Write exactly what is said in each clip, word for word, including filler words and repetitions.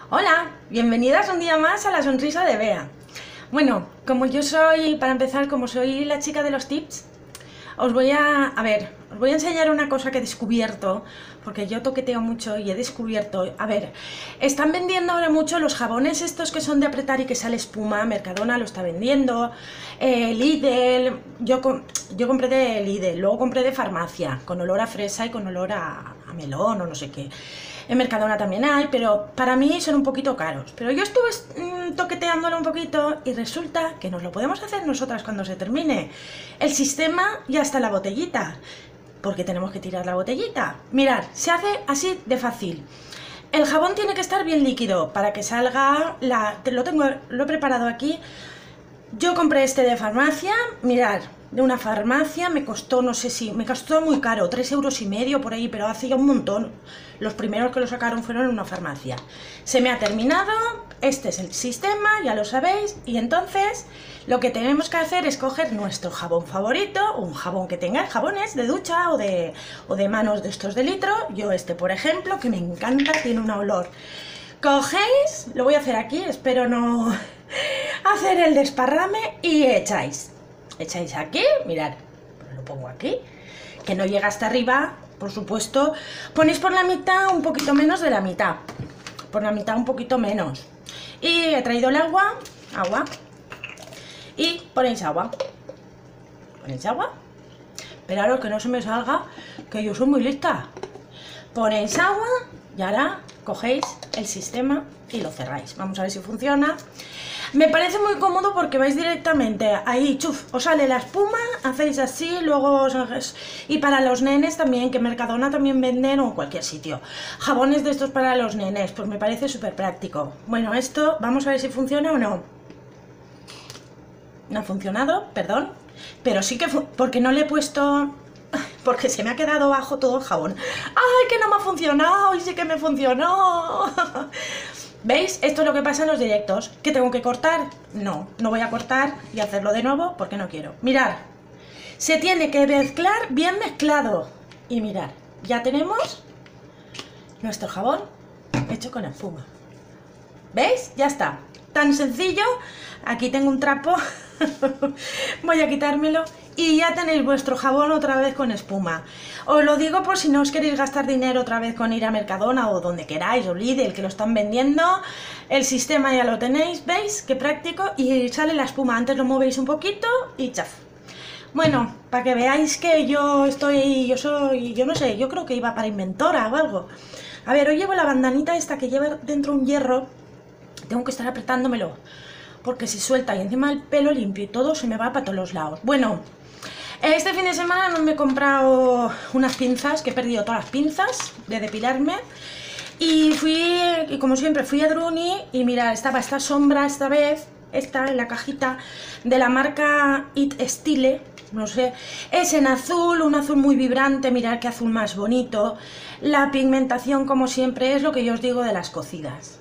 Hola, bienvenidas un día más a la sonrisa de Bea. Bueno, como yo soy, para empezar, como soy la chica de los tips, os voy a, a ver, os voy a enseñar una cosa que he descubierto, porque yo toqueteo mucho y he descubierto, a ver, están vendiendo ahora mucho los jabones estos que son de apretar y que sale espuma. Mercadona lo está vendiendo, eh, Lidl, yo, yo compré de Lidl, luego compré de farmacia, con olor a fresa y con olor a, a melón o no sé qué. En Mercadona también hay, pero para mí son un poquito caros. Pero yo estuve mmm, toqueteándolo un poquito y resulta que nos lo podemos hacer nosotras cuando se termine el sistema y hasta la botellita. Porque tenemos que tirar la botellita. Mirad, se hace así de fácil. El jabón tiene que estar bien líquido para que salga la... Lo tengo, lo he preparado aquí. Yo compré este de farmacia, mirad, de una farmacia, me costó, no sé si, me costó muy caro, tres euros y medio por ahí, pero hace ya un montón. Los primeros que lo sacaron fueron en una farmacia. Se me ha terminado, este es el sistema, ya lo sabéis, y entonces lo que tenemos que hacer es coger nuestro jabón favorito, un jabón que tenga jabones de ducha o de, o de manos de estos de litro. Yo este, por ejemplo, que me encanta, tiene un olor. Cogéis, lo voy a hacer aquí, espero no hacer el desparrame, y echáis. Echáis aquí, mirad, lo pongo aquí, que no llega hasta arriba, por supuesto. Ponéis por la mitad, un poquito menos de la mitad, por la mitad un poquito menos. Y he traído el agua, agua, y ponéis agua. Ponéis agua, esperaros que no se me salga, que yo soy muy lista. Ponéis agua y ahora cogéis el sistema y lo cerráis. Vamos a ver si funciona. Me parece muy cómodo porque vais directamente ahí, chuf, os sale la espuma, hacéis así, luego os... Y para los nenes también, que Mercadona también venden, o en cualquier sitio, jabones de estos para los nenes, pues me parece súper práctico. Bueno, esto, vamos a ver si funciona o no. No ha funcionado, perdón, pero sí que... porque no le he puesto... porque se me ha quedado bajo todo el jabón. ¡Ay, que no me ha funcionado! ¡Y sí que me funcionó! ¿Veis? Esto es lo que pasa en los directos. ¿Qué tengo que cortar? No, no voy a cortar y hacerlo de nuevo porque no quiero. Mirad, se tiene que mezclar bien mezclado. Y mirad, ya tenemos nuestro jabón hecho con espuma. ¿Veis? Ya está. Tan sencillo. Aquí tengo un trapo. Voy a quitármelo. Y ya tenéis vuestro jabón otra vez con espuma. Os lo digo por si no os queréis gastar dinero otra vez con ir a Mercadona o donde queráis, o Lidl, que lo están vendiendo. El sistema ya lo tenéis, ¿veis? Qué práctico. Y sale la espuma. Antes lo movéis un poquito y chaf. Bueno, para que veáis que yo estoy, yo soy, yo no sé, yo creo que iba para inventora o algo. A ver, hoy llevo la bandanita esta que lleva dentro un hierro. Tengo que estar apretándomelo, porque si suelta y encima el pelo limpio y todo, se me va para todos los lados. Bueno, este fin de semana no me he comprado unas pinzas, que he perdido todas las pinzas de depilarme. Y fui, y como siempre, fui a Druni y mira, estaba esta sombra esta vez, esta en la cajita, de la marca It Style, no sé, es en azul, un azul muy vibrante, mirad qué azul más bonito. La pigmentación, como siempre, es lo que yo os digo de las cocidas.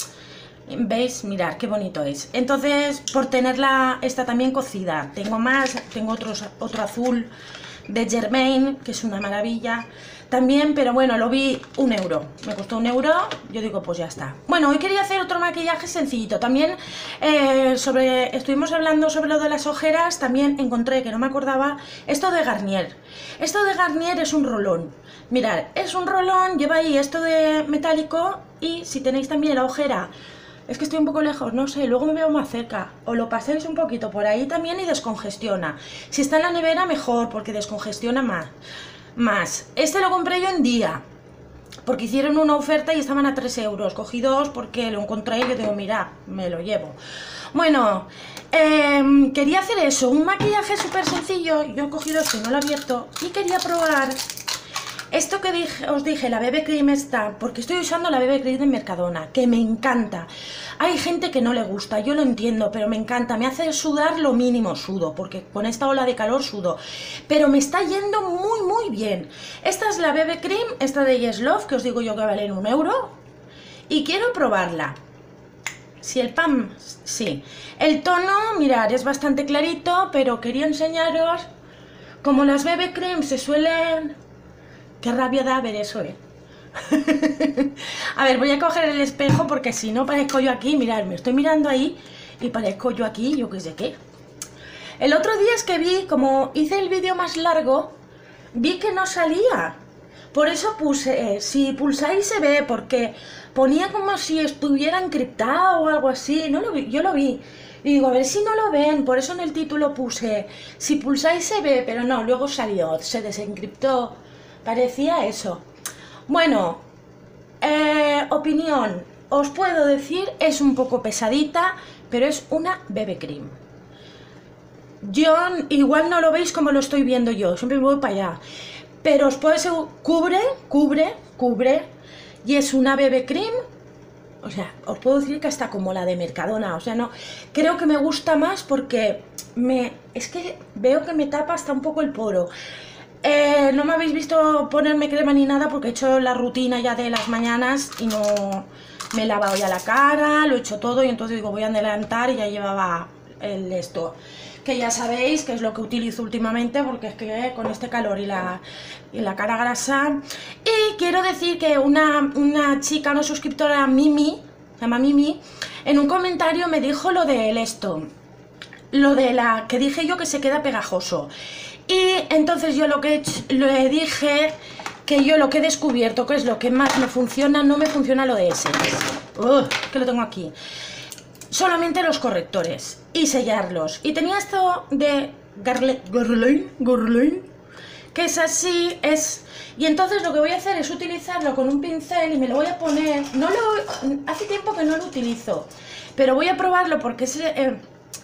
¿Veis? Mirad qué bonito es. Entonces, por tenerla esta también cocida, tengo más, tengo otros, otro azul de Germain, que es una maravilla también, pero bueno, lo vi un euro, me costó un euro, yo digo, pues ya está. Bueno, hoy quería hacer otro maquillaje sencillito, también eh, sobre, estuvimos hablando sobre lo de las ojeras, también encontré, que no me acordaba, esto de Garnier. Esto de Garnier es un rolón, mirad, es un rolón, lleva ahí esto de metálico, y si tenéis también la ojera, es que estoy un poco lejos, no sé, luego me veo más cerca. O lo paséis un poquito por ahí también y descongestiona. Si está en la nevera, mejor, porque descongestiona más. Más. Este lo compré yo en Día, porque hicieron una oferta y estaban a tres euros. Cogí dos porque lo encontré y yo digo, mira, me lo llevo. Bueno, eh, quería hacer eso, un maquillaje súper sencillo. Yo he cogido este, no lo he abierto, y quería probar esto que dije, os dije, la B B Cream está, porque estoy usando la B B Cream de Mercadona, que me encanta. Hay gente que no le gusta, yo lo entiendo, pero me encanta, me hace sudar lo mínimo, sudo, porque con esta ola de calor sudo, pero me está yendo muy muy bien. Esta es la B B Cream, esta de Yes Love, que os digo yo que vale un euro, y quiero probarla. Si el pan, sí. El tono, mirad, es bastante clarito, pero quería enseñaros, como las B B Cream se suelen... Qué rabia da ver eso, ¿eh? A ver, voy a coger el espejo porque si no parezco yo aquí, mirad, me estoy mirando ahí y parezco yo aquí, yo qué sé qué. El otro día es que vi, como hice el vídeo más largo, vi que no salía. Por eso puse, eh, si pulsáis se ve, porque ponía como si estuviera encriptado o algo así, no lo vi, yo lo vi. Y digo, a ver si no lo ven, por eso en el título puse, si pulsáis se ve, pero no, luego salió, se desencriptó, parecía eso. Bueno, eh, opinión, os puedo decir, es un poco pesadita, pero es una B B Cream. Yo igual no lo veis como lo estoy viendo yo, siempre voy para allá. Pero os puedo decir, cubre, cubre, cubre, y es una B B Cream, o sea, os puedo decir que hasta como la de Mercadona, o sea, no, creo que me gusta más porque me, es que veo que me tapa hasta un poco el poro. Eh, no me habéis visto ponerme crema ni nada porque he hecho la rutina ya de las mañanas y no me he lavado ya la cara, lo he hecho todo y entonces digo, voy a adelantar y ya llevaba el esto. Que ya sabéis que es lo que utilizo últimamente porque es que con este calor y la, y la cara grasa. Y quiero decir que una, una chica, una suscriptora, Mimi, se llama Mimi, en un comentario me dijo lo del esto, lo de la que dije yo que se queda pegajoso. Y entonces yo lo que he hecho, le dije que yo lo que he descubierto, que es lo que más me funciona, no me funciona lo de ese. Uh, que lo tengo aquí. Solamente los correctores y sellarlos. Y tenía esto de Guerlain, Guerlain, que es así, es... Y entonces lo que voy a hacer es utilizarlo con un pincel y me lo voy a poner... No lo... Hace tiempo que no lo utilizo, pero voy a probarlo porque es... Eh,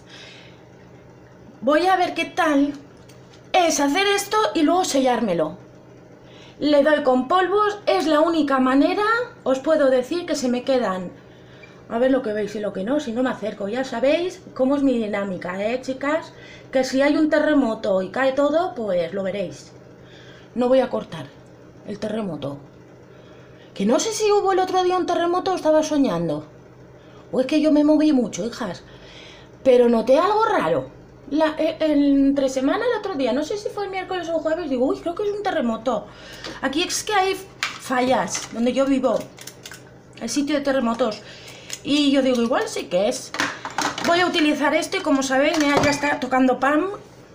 voy a ver qué tal es hacer esto y luego sellármelo. Le doy con polvos, es la única manera, os puedo decir que se me quedan... A ver lo que veis y lo que no, si no me acerco. Ya sabéis cómo es mi dinámica, ¿eh, chicas? Que si hay un terremoto y cae todo, pues lo veréis. No voy a cortar el terremoto. Que no sé si hubo el otro día un terremoto o estaba soñando. O es que yo me moví mucho, hijas. Pero noté algo raro. La, eh, entre semana el otro día, no sé si fue el miércoles o el jueves, digo, uy, creo que es un terremoto. Aquí es que hay fallas, donde yo vivo. El sitio de terremotos. Y yo digo, igual sí que es. Voy a utilizar esto y como sabéis, mira, ya está tocando Pam.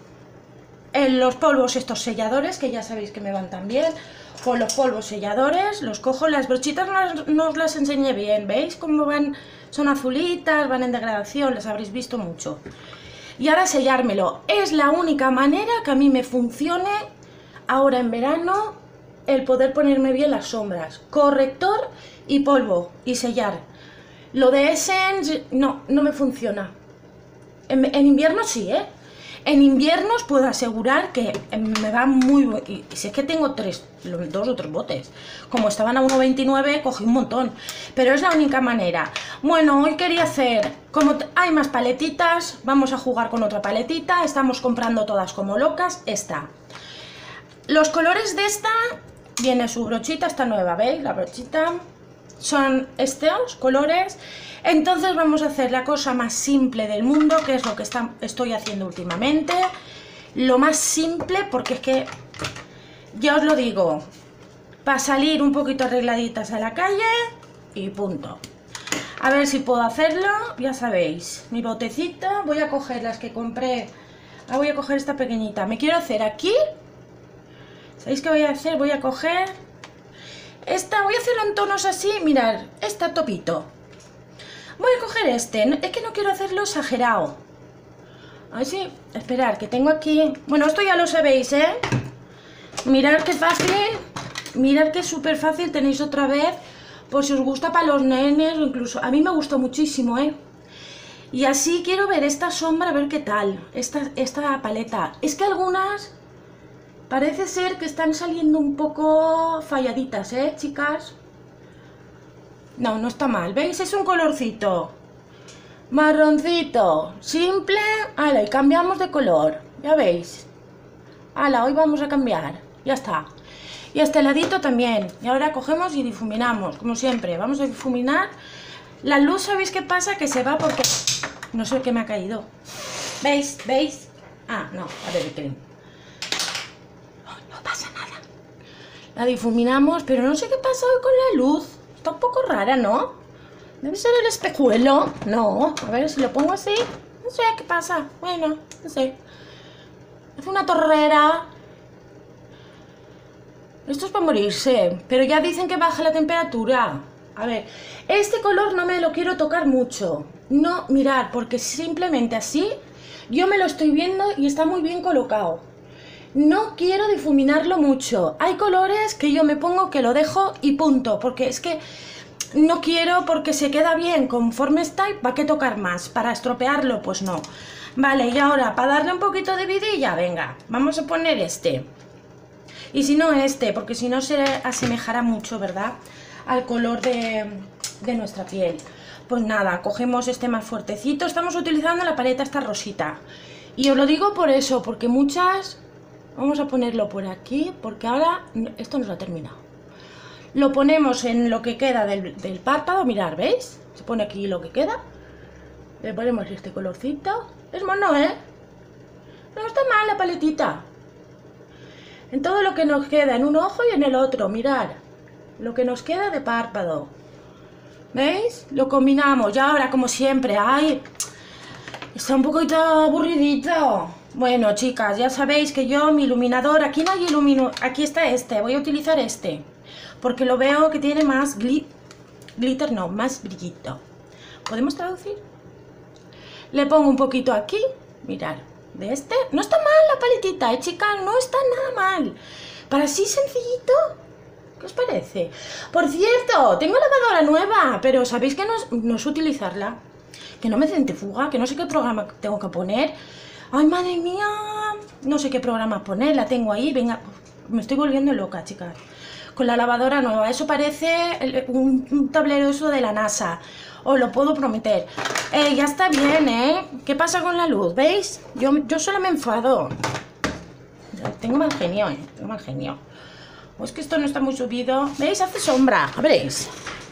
En los polvos estos selladores, que ya sabéis que me van tan bien. Con los polvos selladores, los cojo. Las brochitas no, no os las enseñé bien, ¿veis? Cómo van, son azulitas, van en degradación, las habréis visto mucho. Y ahora sellármelo. Es la única manera que a mí me funcione ahora en verano el poder ponerme bien las sombras. Corrector y polvo y sellar. Lo de Essence no, no me funciona. En, en invierno sí, ¿eh? En invierno os puedo asegurar que me va muy... Y, y si es que tengo tres, dos o tres botes. Como estaban a uno veintinueve, cogí un montón. Pero es la única manera. Bueno, hoy quería hacer... Como hay más paletitas, vamos a jugar con otra paletita. Estamos comprando todas como locas. Esta. Los colores de esta... Viene su brochita, esta nueva, ¿veis? La brochita... Son estos colores. Entonces vamos a hacer la cosa más simple del mundo, que es lo que está, estoy haciendo últimamente. Lo más simple, porque es que ya os lo digo, para salir un poquito arregladitas a la calle y punto. A ver si puedo hacerlo. Ya sabéis, mi botecito. Voy a coger las que compré. Ahora voy a coger esta pequeñita. Me quiero hacer aquí. ¿Sabéis qué voy a hacer? Voy a coger esta, voy a hacerlo en tonos así, mirad, esta topito. Voy a coger este, es que no quiero hacerlo exagerado. A ver si, esperar, que tengo aquí... Bueno, esto ya lo sabéis, ¿eh? Mirad qué fácil, mirad que súper fácil, tenéis otra vez, por si os gusta para los nenes, o incluso... A mí me gustó muchísimo, ¿eh? Y así quiero ver esta sombra, a ver qué tal, esta, esta paleta. Es que algunas... Parece ser que están saliendo un poco falladitas, ¿eh, chicas? No, no está mal. ¿Veis? Es un colorcito marroncito, simple. Ala, y cambiamos de color. Ya veis. Ala, hoy vamos a cambiar. Ya está. Y a este ladito también. Y ahora cogemos y difuminamos, como siempre. Vamos a difuminar. La luz, ¿sabéis qué pasa? Que se va porque... No sé qué me ha caído. ¿Veis? ¿Veis? Ah, no, a ver, cream. No pasa nada. La difuminamos, pero no sé qué pasa hoy con la luz. Está un poco rara, ¿no? Debe ser el espejuelo. No, a ver si lo pongo así. No sé qué pasa. Bueno, no sé. Es una torrera. Esto es para morirse. Pero ya dicen que baja la temperatura. A ver, este color no me lo quiero tocar mucho. No, mirar, porque simplemente así yo me lo estoy viendo y está muy bien colocado. No quiero difuminarlo mucho. Hay colores que yo me pongo que lo dejo y punto. Porque es que no quiero, porque se queda bien conforme está y ¿para qué tocar más? ¿Para estropearlo? Pues no. Vale, y ahora para darle un poquito de vidilla, venga, vamos a poner este. Y si no este, porque si no se asemejará mucho, ¿verdad? Al color de, de nuestra piel. Pues nada, cogemos este más fuertecito. Estamos utilizando la paleta esta rosita. Y os lo digo por eso, porque muchas... Vamos a ponerlo por aquí, porque ahora esto nos lo ha terminado. Lo ponemos en lo que queda del, del párpado, mirad, ¿veis? Se pone aquí lo que queda. Le ponemos este colorcito. Es mono, ¿eh? No está mal la paletita. En todo lo que nos queda, en un ojo y en el otro, mirad. Lo que nos queda de párpado. ¿Veis? Lo combinamos. Y ahora, como siempre, ¡ay! Está un poquito aburridito. Bueno, chicas, ya sabéis que yo, mi iluminador, aquí no hay iluminador, aquí está este, voy a utilizar este, porque lo veo que tiene más glit glitter, no, más brillito. ¿Podemos traducir? Le pongo un poquito aquí, mirad, de este. No está mal la paletita, eh, chicas, no está nada mal. Para así sencillito, ¿qué os parece? Por cierto, tengo lavadora nueva, pero sabéis que no es, no es utilizarla, que no me centrifuga, que no sé qué programa tengo que poner. ¡Ay, madre mía! No sé qué programa poner, la tengo ahí, venga, me estoy volviendo loca, chicas. Con la lavadora nueva, eso parece un, un tablero eso de la NASA, os lo puedo prometer. Eh, ya está bien, ¿eh? ¿Qué pasa con la luz? ¿Veis? Yo, yo solo me enfado. Tengo mal genio, ¿eh? Tengo mal genio. O es que esto no está muy subido. ¿Veis? Hace sombra, veréis.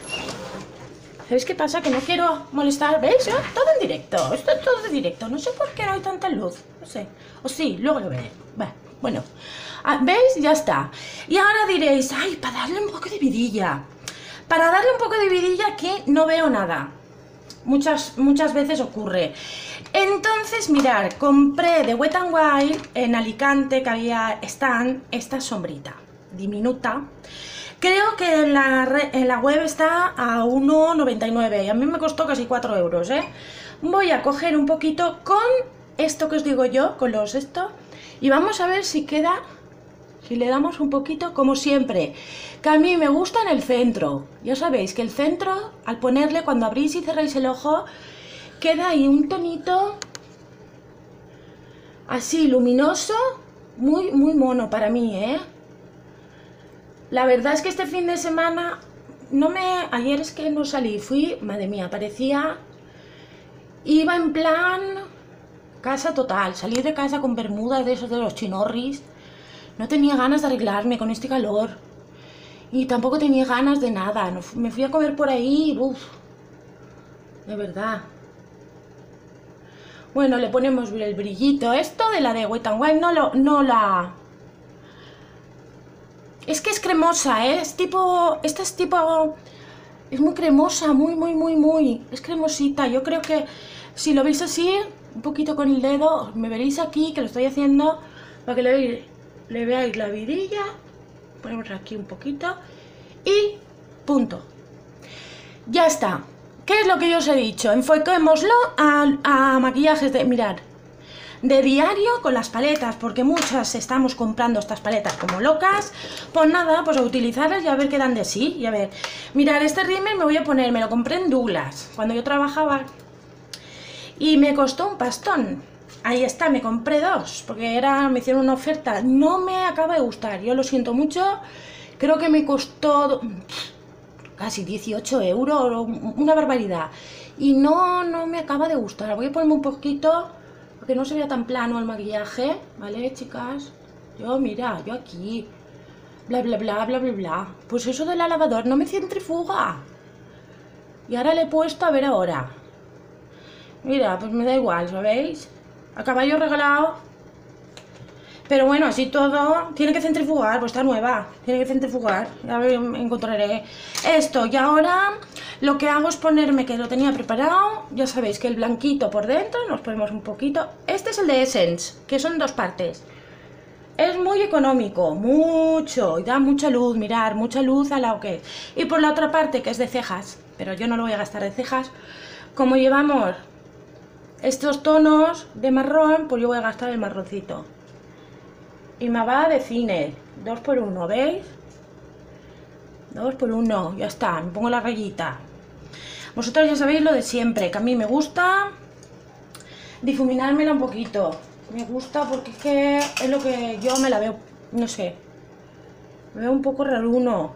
¿Sabéis qué pasa? Que no quiero molestar, ¿veis? ¿Eh? Todo en directo, esto es todo en directo. No sé por qué no hay tanta luz, no sé. O sí, luego lo veré. Bueno, ¿veis? Ya está. Y ahora diréis, ay, para darle un poco de vidilla. Para darle un poco de vidilla aquí no veo nada. Muchas, muchas veces ocurre. Entonces, mirad, compré de Wet n Wild en Alicante, que había stand, esta sombrita diminuta. Creo que en la, en la web está a uno noventa y nueve y a mí me costó casi cuatro euros, ¿eh? Voy a coger un poquito con esto que os digo yo, con los esto, y vamos a ver si queda, si le damos un poquito, como siempre, que a mí me gusta en el centro. Ya sabéis que el centro, al ponerle, cuando abrís y cerráis el ojo, queda ahí un tonito así luminoso, muy, muy mono para mí, ¿eh? La verdad es que este fin de semana, no me, ayer es que no salí, fui, madre mía, parecía, iba en plan casa total, salí de casa con bermudas de esos de los chinorris, no tenía ganas de arreglarme con este calor, y tampoco tenía ganas de nada, me fui a comer por ahí, uff, de verdad. Bueno, le ponemos el brillito, esto de la de Wet n Wild, no, lo, no la... Es que es cremosa, ¿eh? Es tipo... Esta es tipo... Es muy cremosa, muy, muy, muy, muy... Es cremosita. Yo creo que si lo veis así, un poquito con el dedo, me veréis aquí, que lo estoy haciendo, para que le, le veáis la vidilla. Ponemos aquí un poquito. Y... punto. Ya está. ¿Qué es lo que yo os he dicho? Enfoquémoslo a, a maquillajes de... Mirad. De diario con las paletas, porque muchas estamos comprando estas paletas como locas. Pues nada, pues a utilizarlas y a ver qué dan de sí. Y a ver, mirad, este rímel me voy a poner, me lo compré en Douglas cuando yo trabajaba y me costó un pastón. Ahí está, me compré dos porque era, me hicieron una oferta. No me acaba de gustar, yo lo siento mucho. Creo que me costó casi dieciocho euros, una barbaridad. Y no, no me acaba de gustar. Voy a ponerme un poquito... Porque no se vea tan plano el maquillaje, ¿vale, chicas? Yo, mira, yo aquí, bla, bla, bla, bla, bla, bla. Pues eso de la lavadora no me centrifuga. Y ahora le he puesto, a ver ahora. Mira, pues me da igual, ¿sabéis? A caballo regalado. Pero bueno, así todo, tiene que centrifugar, pues está nueva, tiene que centrifugar, ya encontraré esto. Y ahora lo que hago es ponerme, que lo tenía preparado, ya sabéis que el blanquito por dentro, nos ponemos un poquito. Este es el de Essence, que son dos partes. Es muy económico, mucho, y da mucha luz, mirar, mucha luz a la que es. Y por la otra parte, que es de cejas, pero yo no lo voy a gastar de cejas, como llevamos estos tonos de marrón, pues yo voy a gastar el marroncito. Y me va de cine, dos por uno, ¿veis? dos por uno, ya está, me pongo la rayita. Vosotros ya sabéis lo de siempre, que a mí me gusta difuminármela un poquito. Me gusta porque es que es lo que yo me la veo, no sé, me veo un poco raruno.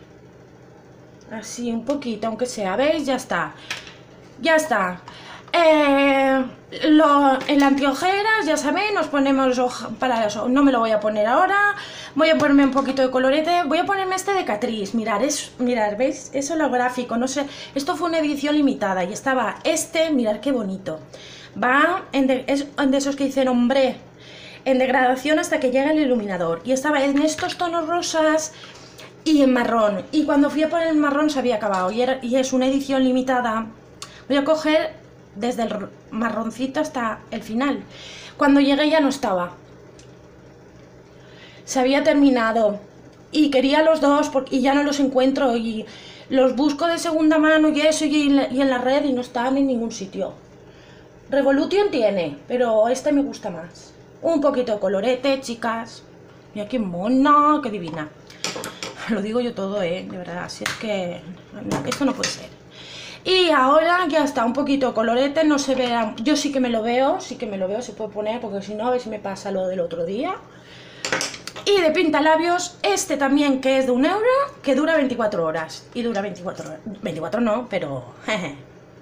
Así, un poquito, aunque sea, ¿veis? Ya está, ya está. Eh, lo, el antiojeras, ya sabéis, nos ponemos para eso. No me lo voy a poner ahora. Voy a ponerme un poquito de colorete. Voy a ponerme este de Catrice. Mirar, es, mirar, ¿veis? Es holográfico, no sé. Esto fue una edición limitada y estaba este, mirar qué bonito. Va en de, es en de esos que dicen hombre, en degradación hasta que llega el iluminador. Y estaba en estos tonos rosas y en marrón. Y cuando fui a poner el marrón se había acabado. Y, era, y es una edición limitada. Voy a coger desde el marroncito hasta el final. Cuando llegué ya no estaba, se había terminado y quería los dos porque, y ya no los encuentro y los busco de segunda mano y eso y, y en la red y no están en ningún sitio. Revolution tiene, pero este me gusta más. Un poquito de colorete, chicas. Mira qué mona, qué divina. Lo digo yo todo, eh, de verdad, si es que no, esto no puede ser. Y ahora ya está, un poquito de colorete, no se ve, yo sí que me lo veo, sí que me lo veo, se puede poner, porque si no, a ver si me pasa lo del otro día. Y de pintalabios, este también que es de un euro, que dura veinticuatro horas, y dura veinticuatro horas, veinticuatro no, pero jeje.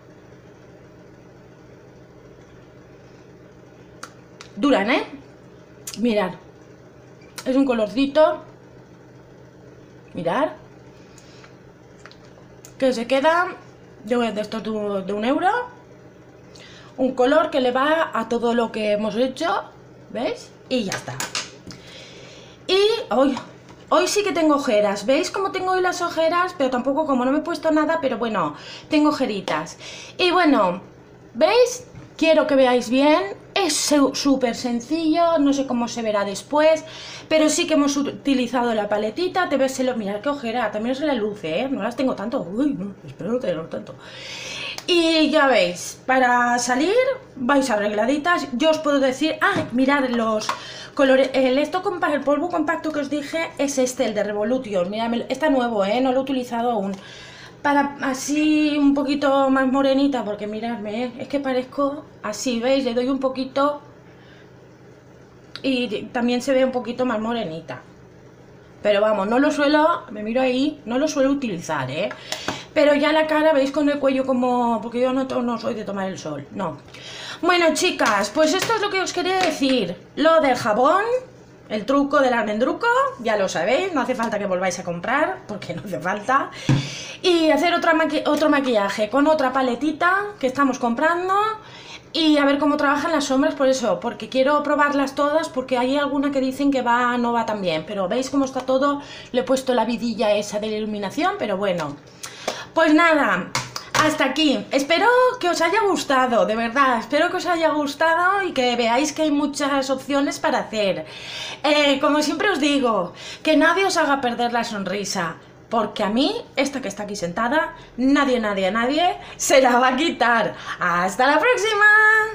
Duran, ¿eh? Mirad, es un colorcito, mirad, que se queda de estos de un euro, un color que le va a todo lo que hemos hecho, ¿veis? Y ya está. Y hoy, hoy sí que tengo ojeras, ¿veis cómo tengo hoy las ojeras? Pero tampoco, como no me he puesto nada, pero bueno, tengo ojeritas. Y bueno, ¿veis? Quiero que veáis bien, es súper sencillo, no sé cómo se verá después, pero sí que hemos utilizado la paletita, te ves, mirad qué ojera, también se la luce, ¿eh? No las tengo tanto, uy, no, espero no tenerlo tanto. Y ya veis, para salir vais arregladitas, yo os puedo decir, ah, mirad los colores, el, esto, el polvo compacto que os dije es este, el de Revolution, mirad, está nuevo, ¿eh? No lo he utilizado aún. Para así un poquito más morenita, porque miradme, ¿eh? Es que parezco así, ¿veis? Le doy un poquito y también se ve un poquito más morenita. Pero vamos, no lo suelo, me miro ahí, no lo suelo utilizar, ¿eh? Pero ya la cara, ¿veis? Con el cuello como... porque yo no, no soy de tomar el sol, no. Bueno, chicas, pues esto es lo que os quería decir. Lo del jabón, el truco del almendruco, ya lo sabéis, no hace falta que volváis a comprar, porque no hace falta. Y hacer otra maqui otro maquillaje con otra paletita que estamos comprando y a ver cómo trabajan las sombras, por eso, porque quiero probarlas todas, porque hay alguna que dicen que va, no va tan bien, pero veis cómo está todo, le he puesto la vidilla esa de la iluminación, pero bueno, pues nada, hasta aquí. Espero que os haya gustado, de verdad, espero que os haya gustado y que veáis que hay muchas opciones para hacer. Eh, como siempre os digo, que nadie os haga perder la sonrisa, porque a mí, esta que está aquí sentada, nadie, nadie, nadie se la va a quitar. ¡Hasta la próxima!